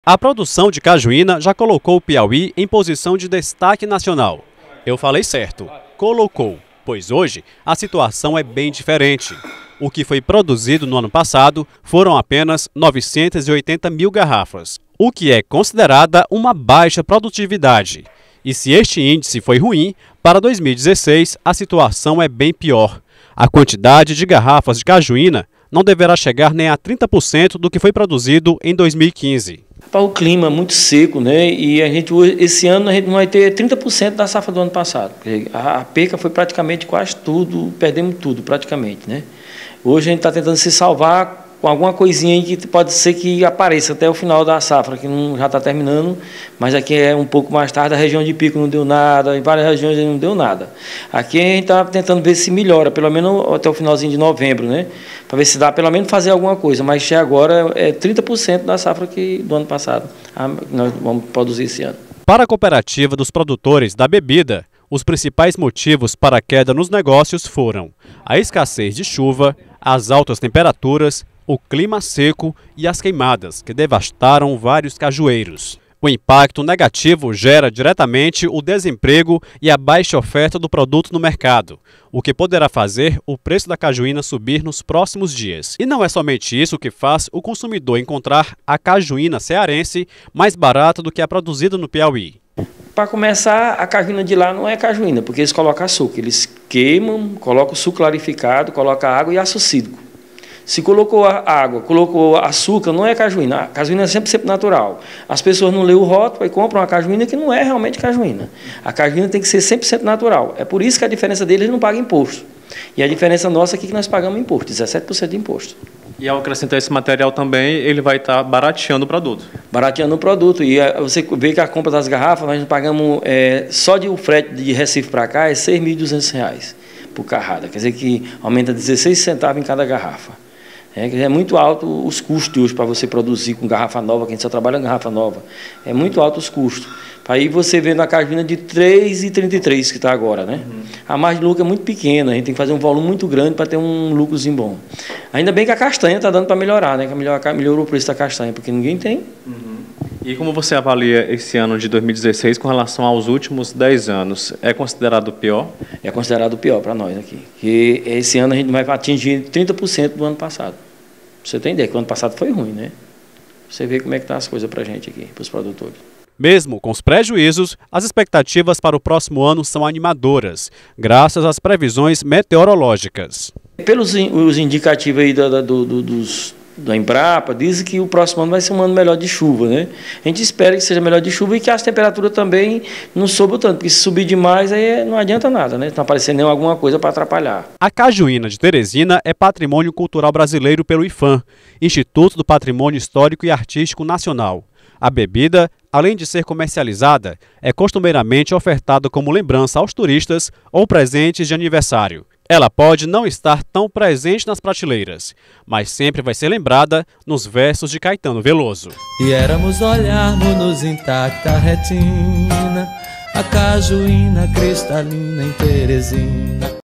A produção de cajuína já colocou o Piauí em posição de destaque nacional. Eu falei certo, colocou, pois hoje a situação é bem diferente. O que foi produzido no ano passado foram apenas 980 mil garrafas, o que é considerada uma baixa produtividade. E se este índice foi ruim, para 2016 a situação é bem pior. A quantidade de garrafas de cajuína não deverá chegar nem a 30% do que foi produzido em 2015. O clima é muito seco, né? E esse ano a gente não vai ter 30% da safra do ano passado. A perca foi praticamente quase tudo, perdemos tudo praticamente, né? Hoje a gente está tentando se salvar com alguma coisinha aí que pode ser que apareça até o final da safra, que não, já está terminando, mas aqui é um pouco mais tarde, a região de Pico não deu nada, em várias regiões não deu nada. Aqui a gente está tentando ver se melhora, pelo menos até o finalzinho de novembro, né? Para ver se dá pelo menos fazer alguma coisa, mas até agora é 30% da safra do ano passado, que nós vamos produzir esse ano. Para a cooperativa dos produtores da bebida, os principais motivos para a queda nos negócios foram a escassez de chuva, as altas temperaturas, o clima seco e as queimadas, que devastaram vários cajueiros. O impacto negativo gera diretamente o desemprego e a baixa oferta do produto no mercado, o que poderá fazer o preço da cajuína subir nos próximos dias. E não é somente isso que faz o consumidor encontrar a cajuína cearense mais barata do que a produzida no Piauí. Para começar, a cajuína de lá não é cajuína, porque eles colocam açúcar. Eles queimam, colocam suco clarificado, colocam água e ácido cítrico. Se colocou água, colocou açúcar, não é cajuína. A cajuína é sempre natural. As pessoas não lêem o rótulo e compram uma cajuína que não é realmente cajuína. A cajuína tem que ser 100% natural. É por isso que a diferença deles não paga imposto. E a diferença nossa aqui é que nós pagamos imposto, 17% de imposto. E ao acrescentar esse material também, ele vai estar barateando o produto. Barateando o produto. E você vê que a compra das garrafas, nós pagamos, só de o frete de Recife para cá, é R$ 6.200 por carrada. Quer dizer que aumenta 16 centavos em cada garrafa. É muito alto os custos hoje para você produzir com garrafa nova, que a gente só trabalha com garrafa nova. É muito alto os custos. Aí você vê na cajuína de R$ 3,33 que está agora, né? A margem de lucro é muito pequena, a gente tem que fazer um volume muito grande para ter um lucrozinho bom. Ainda bem que a castanha está dando para melhorar, né? Que melhorou o preço da castanha, porque ninguém tem. E como você avalia esse ano de 2016 com relação aos últimos 10 anos? É considerado o pior? É considerado o pior para nós aqui. Porque esse ano a gente vai atingir 30% do ano passado. Você tem ideia que o ano passado foi ruim, né? Você vê como é que estão as coisas para a gente aqui, para os produtores. Mesmo com os prejuízos, as expectativas para o próximo ano são animadoras, graças às previsões meteorológicas. Pelos os indicativos aí da Embrapa, dizem que o próximo ano vai ser um ano melhor de chuva, né? A gente espera que seja melhor de chuva e que as temperaturas também não subam tanto, porque se subir demais aí não adianta nada, né? Não aparecer nem alguma coisa para atrapalhar. A cajuína de Teresina é Patrimônio Cultural Brasileiro pelo IPHAN, Instituto do Patrimônio Histórico e Artístico Nacional. A bebida, além de ser comercializada, é costumeiramente ofertada como lembrança aos turistas ou presentes de aniversário. Ela pode não estar tão presente nas prateleiras, mas sempre vai ser lembrada nos versos de Caetano Veloso. E éramos olharmos-nos intacta retina, a cajuína cristalina em Teresina.